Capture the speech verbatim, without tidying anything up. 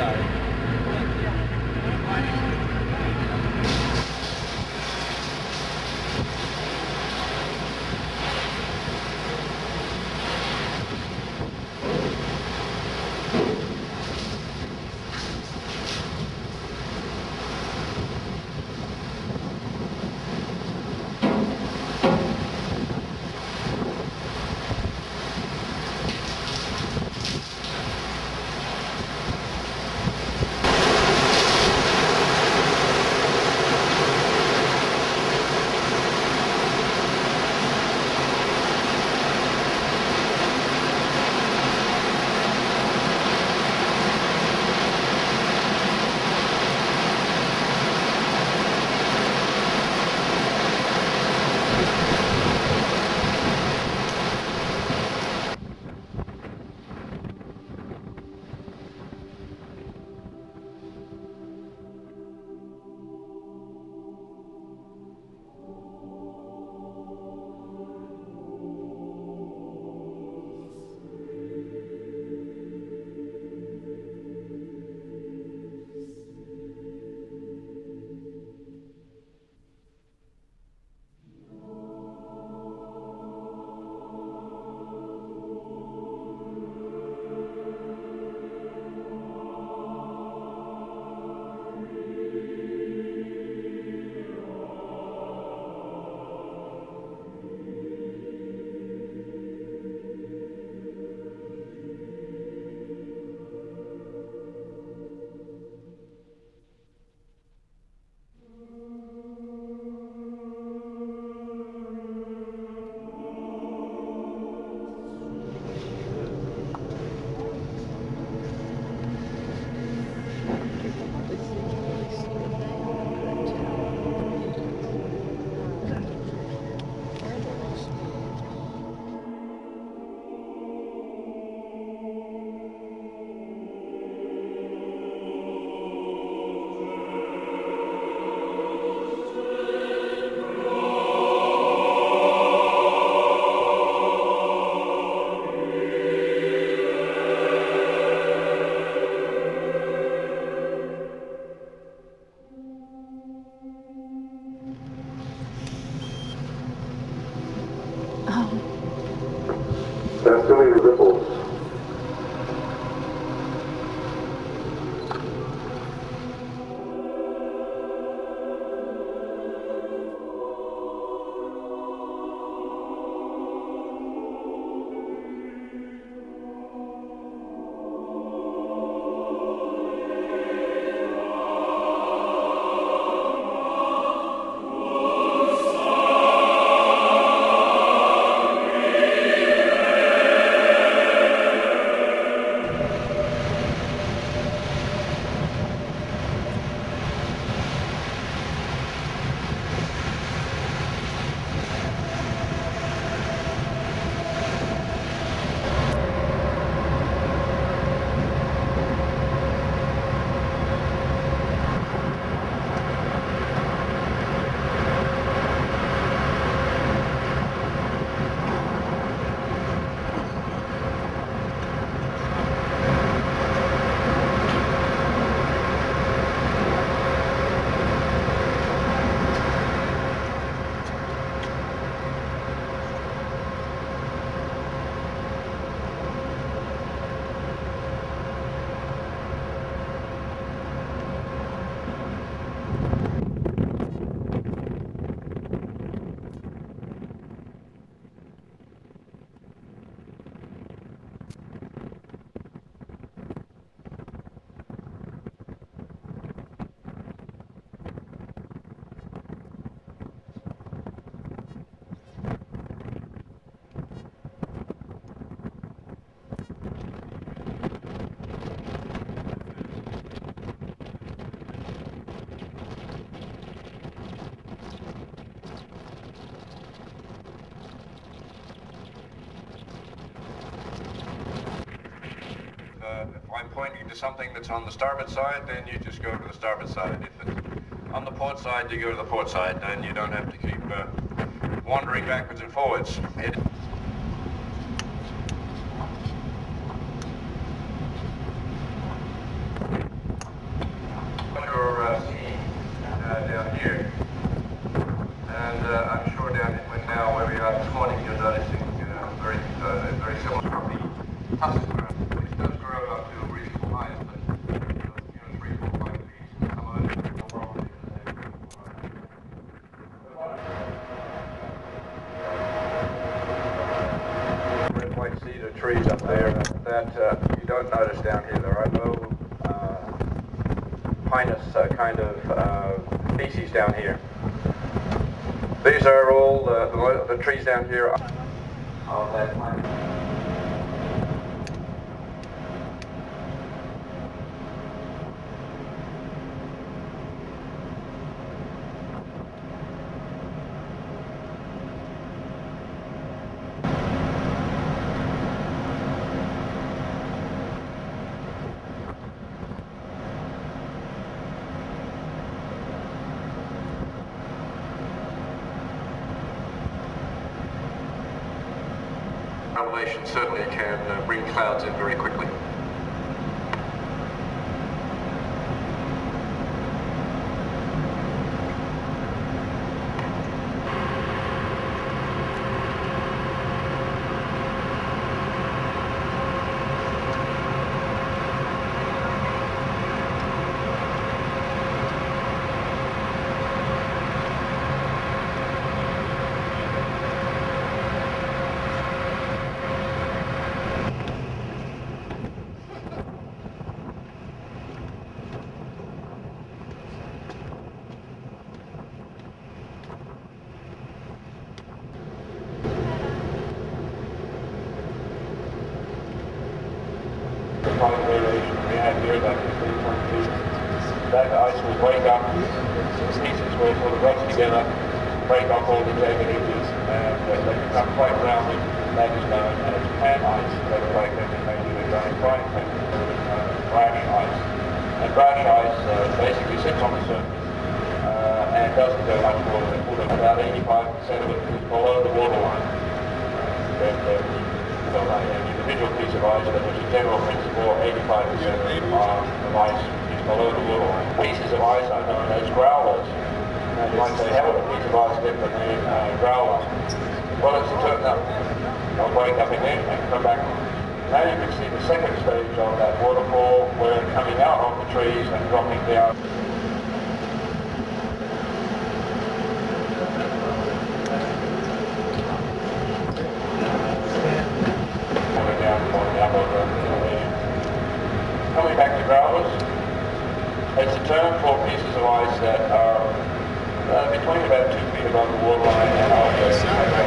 There's too many ripples. Uh, if I'm pointing to something that's on the starboard side, then you just go to the starboard side. If it's on the port side, you go to the port side, and you don't have to keep uh, wandering backwards and forwards. It There are no uh, pinus uh, kind of uh, species down here. These are all uh, the, the trees down here of that planet. Elevation certainly can uh, bring clouds in very quickly. Variation we have here, that three point two. That ice will break up pieces where it will rub together, break up all the jagged edges, and uh, they become quite rounded. That is known as pan ice. That's like that they made with a giant frying pan, uh, brash ice. And brash ice uh, basically sits on the surface uh, and doesn't go much more than about eighty-five percent of it is below the waterline. Uh, and, uh, So like an individual piece of ice, but as a general principle, eighty-five percent of ice is below the waterline. Pieces of ice are known as growlers. And you might say, how would a piece of ice different than a growler? Well, it's turned up. They'll break up again and come back. Now you can see the second stage of that waterfall, where it's coming out of the trees and dropping down. Coming back to growlers, it's a term for pieces of ice that are uh, between about two feet above the waterline and also